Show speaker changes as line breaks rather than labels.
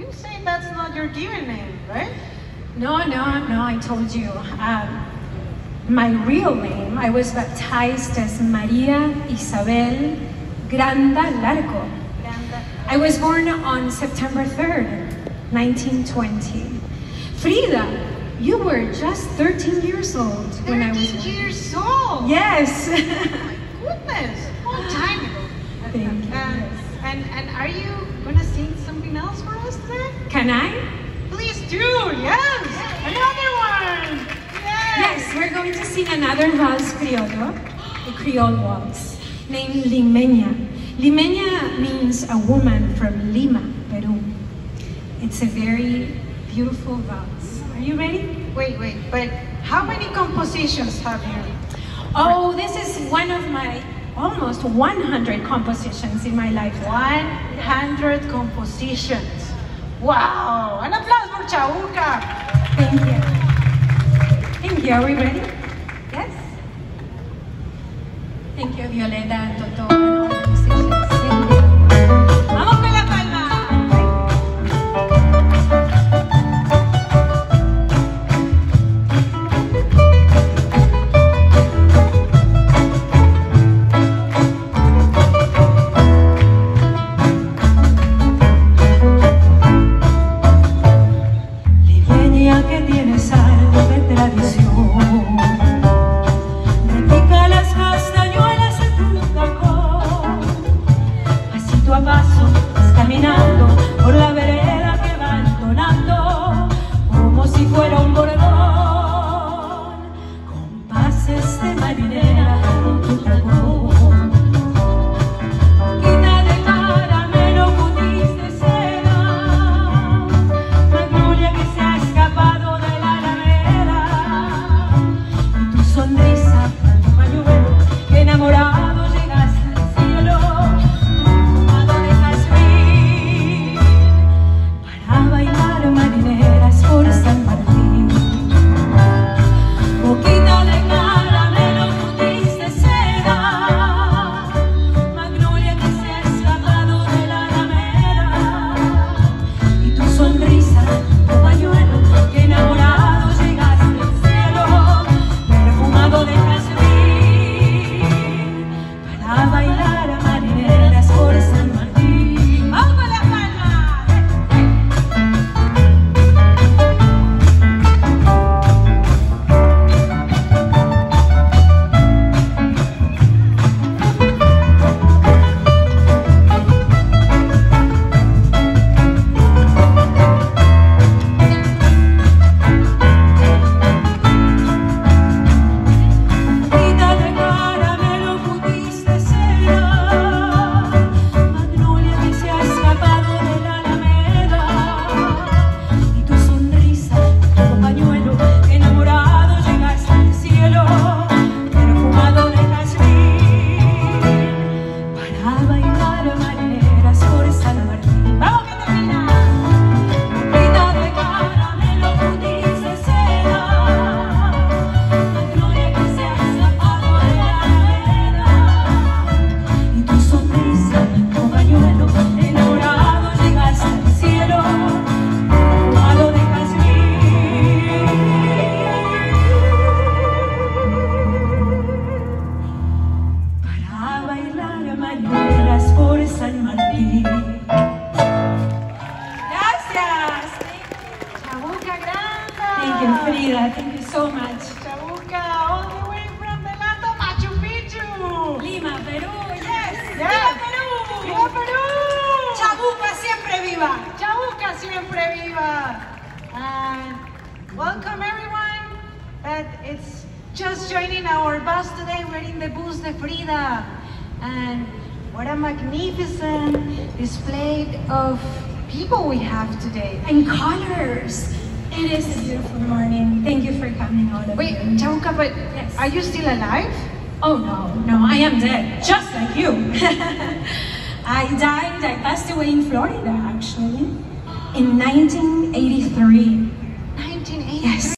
You say that's not your given name, right?
No, I told you. My real name, I was baptized as Maria Isabel Granda Larco. I was born on September 3rd, 1920. Frida, you were just 13 years old when I was
13 years old?
Yes.
Oh my goodness, long time ago.
Thank you.
And are you gonna sing something else for us today?
Can I?
Please do, yes! Another one!
Yes, we're going to sing another vals criollo, a Creole waltz, named Limeña. Limeña means a woman from Lima, Peru. It's a very beautiful valse. Are you ready?
Wait, but how many compositions have you?
Oh, this is one of my almost 100 compositions in my life.
100 compositions. Wow! An applause for Chabuca!
Thank you. Thank you. Are we ready? Yes? Thank you, Violeta and Toto and all the musicians. Thank you. ¡Vamos con la palma!
Que tienes algo de tradición, repica las castañuelas en tu cajón, pasito a paso vas caminando por la vereda que va entonando como si fuera un bordón, compases de marinera con tu tacón. Frida, thank you so much.
Chabuca, all the way from the land of Machu Picchu.
Lima, Perú, yes.
Yes.
¡Viva Perú!
¡Viva Perú!
Chabuca siempre viva.
Chabuca siempre viva. And welcome everyone that is just joining our bus today. We're in the Bus de Frida. And what a magnificent display of people we have today.
And colors. It is a beautiful morning. Thank you for coming, all of
Wait,
you.
Chabuca, but
Yes.
are you still alive?
Oh no, I am dead, just like you. I passed away in Florida actually, in 1983.
1983.
Yes.